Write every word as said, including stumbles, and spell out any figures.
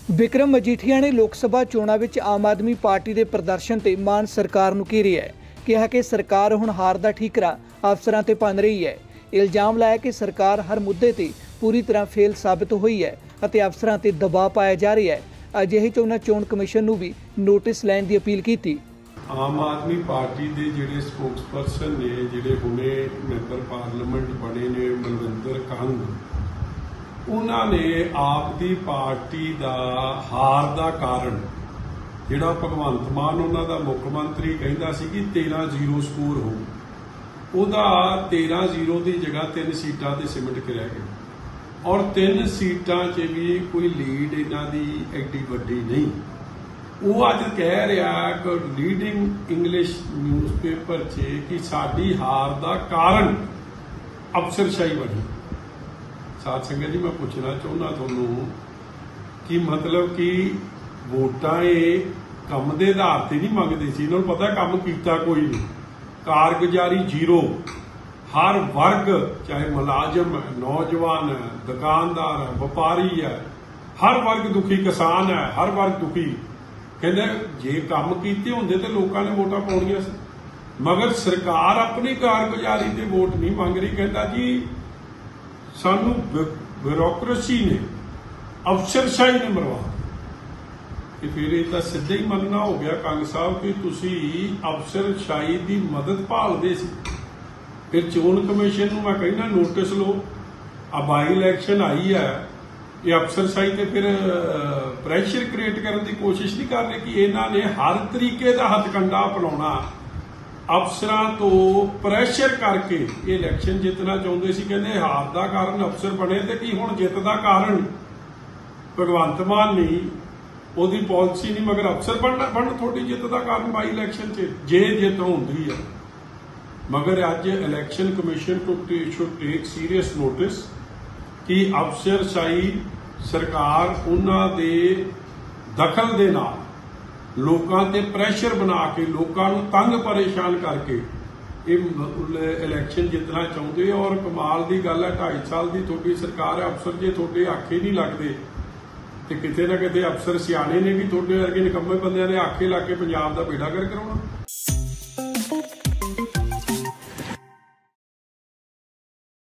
ਵਿਕਰਮ ਮਜੀਠੀਆ ਨੇ ਲੋਕ ਸਭਾ ਚੋਣਾਂ ਵਿੱਚ ਆਮ ਆਦਮੀ ਪਾਰਟੀ ਦੇ ਪ੍ਰਦਰਸ਼ਨ ਤੇ ਮਾਨ ਸਰਕਾਰ ਨੂੰ ਘੇਰਿਆ ਹੈ। ਕਿਹਾ ਕਿ ਸਰਕਾਰ ਹੁਣ ਹਾਰ ਦਾ ਠੀਕਰਾ ਅਫਸਰਾਂ ਤੇ ਭੰਨ ਰਹੀ ਹੈ। ਇਲਜ਼ਾਮ ਲਾਇਆ ਕਿ ਸਰਕਾਰ ਹਰ ਮੁੱਦੇ ਤੇ ਪੂਰੀ ਤਰ੍ਹਾਂ ਫੇਲ ਸਾਬਤ ਹੋਈ ਹੈ ਅਤੇ ਅਫਸਰਾਂ ਤੇ ਦਬਾਅ ਪਾਇਆ ਜਾ ਰਿਹਾ ਹੈ। ਅਜਿਹੇ ਚੋਣਾਂ ਚੋਣ ਕਮਿਸ਼ਨ ਨੂੰ ਵੀ ਨੋਟਿਸ ਲੈਣ ਦੀ ਅਪੀਲ ਕੀਤੀ। ਆਮ ਆਦਮੀ ਪਾਰਟੀ ਦੇ ਜਿਹੜੇ ਸਪੋਕਸਪਰਸਨ ਨੇ, ਜਿਹੜੇ ਹੁਣੇ ਮੈਂਬਰ ਪਾਰਲੀਮੈਂਟ ਬਣੇ ਨੇ ਬਲਵਿੰਦਰ ਕੰਗ, ਉਹਨਾਂ ਨੇ ਆਪ ਦੀ ਪਾਰਟੀ ਦਾ ਹਾਰ ਦਾ ਕਾਰਨ ਜਿਹੜਾ ਭਗਵੰਤ ਮਾਨ ਉਹਨਾਂ ਦਾ ਮੁੱਖ ਮੰਤਰੀ ਕਹਿੰਦਾ ਸੀ ਕਿ ਤੇਰਾਂ ਜ਼ੀਰੋ ਸਕੋਰ ਹੋ, ਉਹਦਾ ਤੇਰਾਂ ਜ਼ੀਰੋ ਦੀ ਜਗ੍ਹਾ ਤਿੰਨ ਸੀਟਾਂ ਤੇ ਸਿਮਟ ਕੇ ਰਹਿ ਗਏ। ਔਰ ਤਿੰਨ ਸੀਟਾਂ 'ਚ ਵੀ ਕੋਈ ਲੀਡ ਇਹਨਾਂ ਦੀ ਐਡੀ ਵੱਡੀ ਨਹੀਂ। ਉਹ ਅੱਜ ਕਹਿ ਰਿਹਾ ਕਿ ਲੀਡਿੰਗ ਇੰਗਲਿਸ਼ ਨਿਊਜ਼ਪੇਪਰ 'ਚ ਕਿ ਸਾਡੀ ਹਾਰ ਦਾ ਕਾਰਨ ਅਫਸਰਸ਼ਾਹੀ ਬਣੀ। ਸਾਧ ਸੰਗਤ ਜੀ, ਮੈਂ ਪੁੱਛਣਾ ਚਾਹੁੰਦਾ ਤੁਹਾਨੂੰ ਕਿ ਮਤਲਬ ਕਿ ਵੋਟਾਂ ਇਹ ਕੰਮ ਦੇ ਆਧਾਰ ਤੇ ਨਹੀਂ ਮੰਗਦੇ ਸੀ। ਇਹਨਾਂ ਨੂੰ ਪਤਾ ਕੰਮ ਕੀਤਾ ਕੋਈ ਨਹੀਂ, ਕਾਰਗੁਜ਼ਾਰੀ ਜ਼ੀਰੋ। ਹਰ ਵਰਗ, ਚਾਹੇ ਮੁਲਾਜ਼ਮ ਹੈ, ਨੌਜਵਾਨ ਹੈ, ਦੁਕਾਨਦਾਰ ਹੈ, ਵਪਾਰੀ ਹੈ, ਹਰ ਵਰਗ ਦੁਖੀ, ਕਿਸਾਨ ਹੈ, ਹਰ ਵਰਗ ਦੁਖੀ। ਕਹਿੰਦੇ ਜੇ ਕੰਮ ਕੀਤੇ ਹੁੰਦੇ ਤੇ ਲੋਕਾਂ ਨੇ ਵੋਟਾਂ ਪਾਉਣੀਆਂ ਸੀ, ਮਗਰ ਸਰਕਾਰ ਆਪਣੀ ਕਾਰਗੁਜ਼ਾਰੀ ਤੇ ਵੋਟ ਨਹੀਂ ਮੰਗ ਰਹੀ। ਕਹਿੰਦਾ ਜੀ ਸਾਨੂੰ ਬਿਊਰੋਕਰੇਸੀ ਨੇ, ਅਫਸਰਸ਼ਾਹੀ ਨੇ ਮਰਵਾ। ਤੇ ਫਿਰ ਇਹ ਤਾਂ ਸਿੱਧਾ ਹੀ ਮੰਨਣਾ ਹੋ ਗਿਆ ਕੰਗ ਸਾਹਿਬ ਕਿ ਤੁਸੀਂ ਅਫਸਰਸ਼ਾਹੀ ਦੀ ਮਦਦ ਭਾਲਦੇ ਸੀ। ਫਿਰ ਚੋਣ ਕਮਿਸ਼ਨ ਨੂੰ ਮੈਂ ਕਹਿੰਦਾ ਨੋਟਿਸ ਲਓ। ਆ ਬਾਈ ਇਲੈਕਸ਼ਨ ਆਈ ਹੈ, ਇਹ ਅਫਸਰਸ਼ਾਹੀ ਤੇ ਫਿਰ ਪ੍ਰੈਸ਼ਰ ਕ੍ਰੀਏਟ ਕਰਨ ਦੀ ਕੋਸ਼ਿਸ਼ ਨਹੀਂ ਕਰ ਰਹੇ ਕਿ ਇਹਨਾਂ ਨੇ ਹਰ ਤਰੀਕੇ ਦਾ ਹੱਥਕੰਡਾ ਅਪਣਾਉਣਾ, ਅਫਸਰਾਂ ਤੋਂ ਪ੍ਰੈਸ਼ਰ ਕਰਕੇ ਇਹ ਇਲੈਕਸ਼ਨ ਜਿੱਤਣਾ ਚਾਹੁੰਦੇ ਸੀ। ਕਹਿੰਦੇ ਹਾਰ ਦਾ ਕਾਰਨ ਅਫਸਰ ਬਣੇ ਤੇ ਕੀ ਹੁਣ ਜਿੱਤ ਦਾ ਕਾਰਨ ਭਗਵੰਤ ਮਾਨ ਨਹੀਂ, ਉਹਦੀ ਪਾਲਿਸੀ ਨਹੀਂ, ਮਗਰ ਅਫਸਰ ਬਣਨਾ ਬਣ ਤੁਹਾਡੀ ਜਿੱਤ ਦਾ ਕਾਰਨ ਬਾਈ ਇਲੈਕਸ਼ਨ 'ਚ ਜੇ ਜਿੱਤ ਹੁੰਦੀ ਹੈ। ਮਗਰ ਅੱਜ election commission should take serious notice ਕਿ ਅਫਸਰਸ਼ਾਹੀ ਸਰਕਾਰ ਉਹਨਾਂ ਦੇ ਦਖਲ ਦੇ ਨਾਲ ਲੋਕਾਂ ਤੇ ਪ੍ਰੈਸ਼ਰ ਬਣਾ ਕੇ, ਲੋਕਾਂ ਨੂੰ ਤੰਗ ਪਰੇਸ਼ਾਨ ਕਰਕੇ ਇਹ ਇਲੈਕਸ਼ਨ ਜਿੱਤਣਾ ਚਾਹੁੰਦੇ। ਔਰ ਕਮਾਲ ਦੀ ਗੱਲ ਹੈ, ਢਾਈ ਸਾਲ ਦੀ ਤੁਹਾਡੀ ਸਰਕਾਰ ਹੈ, ਅਫਸਰ ਜੇ ਤੁਹਾਡੇ ਆਖੇ ਨਹੀਂ ਲੱਗਦੇ ਤੇ ਕਿਤੇ ਨਾ ਕਿਤੇ ਅਫਸਰ ਸਿਆਣੇ ਨੇ ਕਿ ਤੁਹਾਡੇ ਵਰਗੇ ਨਿਕੰਮੇ ਬੰਦਿਆਂ ਨੇ ਆਖੇ ਲਾ ਕੇ ਪੰਜਾਬ ਦਾ ਬੇੜਾ ਗਰਕ ਕਰਾਉਣਾ।